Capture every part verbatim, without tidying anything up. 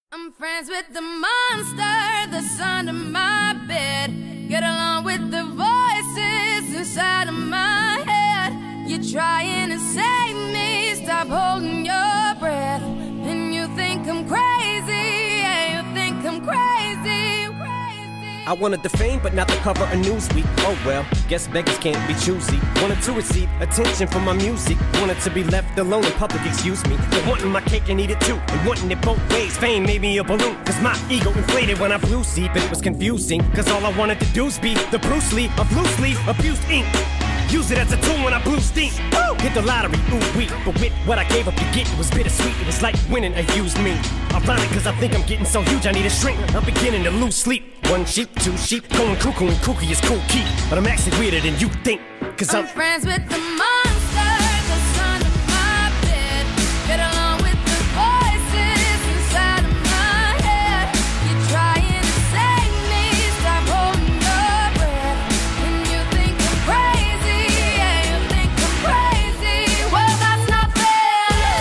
I'm friends with the monster that's under my bed. Get along with the voices inside of my head. You're trying to save me, stop holding your breath. And you think I'm crazy, yeah, you think I'm crazy, crazy. I wanted the fame, but not the cover of Newsweek. Oh well, guess beggars can't be choosy. Wanted to receive attention from my music. Wanted to be left alone in public, excuse me. But wanting my cake and eat it too, and wanting it both ways. Fame made me a balloon, cause my ego inflated when I flew see. But it was confusing, cause all I wanted to do was be the Bruce Lee of loose leaf abused ink. Use it as a tool when I blew steam. Woo! Hit the lottery, ooh wee. But with what I gave up to get, it was bittersweet. It was like winning a used me. Ironic, cause I think I'm getting so huge I need a shrink. I'm beginning to lose sleep. One sheep, two sheep, going cuckoo and kooky is cool key. But I'm actually weirder than you think, cause I'm, I'm friends with the monster that's under my bed. Get along with the voices inside of my head. You're trying to save me, stop holding your breath. And you think I'm crazy, yeah, you think I'm crazy. Well, that's not fair.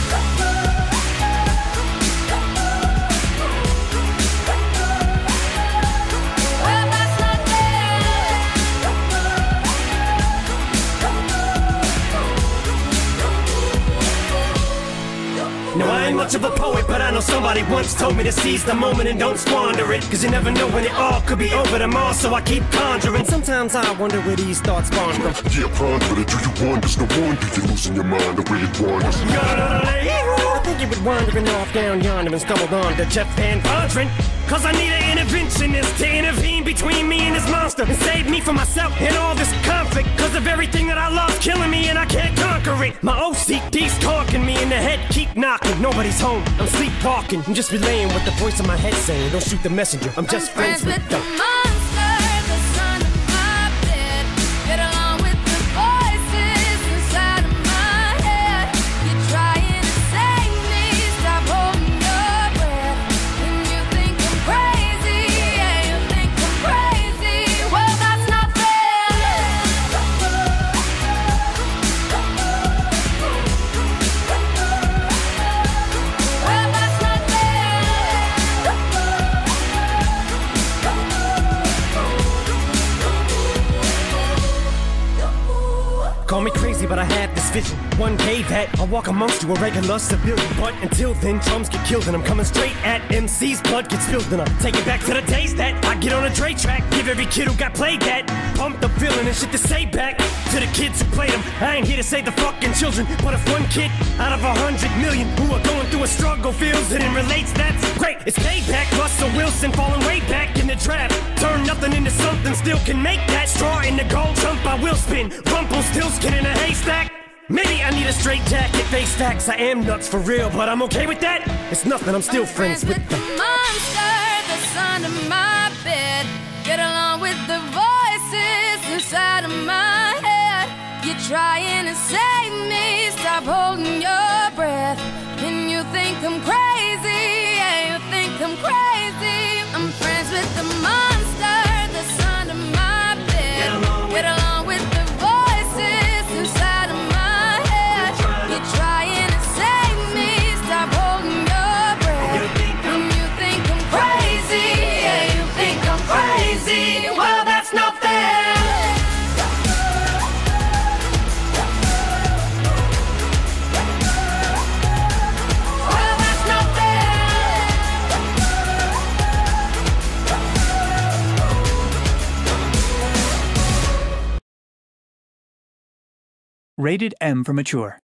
Well, that's not no, I ain't much of a poet, but I know somebody once told me to seize the moment and don't squander it. Cause you never know when it all could be over tomorrow, so I keep conjuring. Sometimes I wonder where these thoughts spawn from. Yeah, ponder it, do you wonder? No wonder you're losing your mind the way it wanders. I think you were wandering off down yonder and stumbled on to Jeff Van Vondren. Cause I need an interventionist to intervene between me and this monster and save me from myself and all this conflict. Cause of everything that I love's killing me and I can't conquer it. My O C D's talking me in the head, keep knocking. Nobody's home, I'm sleepwalking. I'm just relaying what the voice in my head saying. Don't shoot the messenger, I'm just I'm friends, friends with with the the monster that's under my bed. Get along with the voices inside of my head. You're trying to save me, stop holding your breath. And you think I'm crazy, yeah, you think I'm crazy. Well, that's not fair. Well, that's not Call me crazy, but I had this vision. One day that I'll walk amongst you, a regular civilian. But until then, drums get killed and I'm coming straight at M C's. Blood gets spilled and I take it back to the days that I get on a Dre track. Give every kid who got played that pumped up feeling and shit to say back to the kids who played them. I ain't here to save the fucking children, but if one kid out of a hundred million who are going through a struggle feels it and relates, that's great. It's payback. Russell Wilson falling way back in the draft. Turn nothing into something, still can make that. Straw in the gold jump, I will spin. Rumple still skin in a haystack. Maybe I need a straight jacket, face facts. I am nuts for real, but I'm okay with that. It's nothing, I'm still I'm friends, with the monster that's under my bed. Get along with the voices inside of my head. You're trying to save me, stop holding your breath. And you think I'm crazy, yeah, you think I'm crazy. I'm friends with the monster that's under my bed. Get along with the voices inside of my head. You're trying to save me, stop holding your breath. And you think I'm crazy, yeah, you think I'm crazy. Well, that's not fair. Well, that's not fair. Rated M for Mature.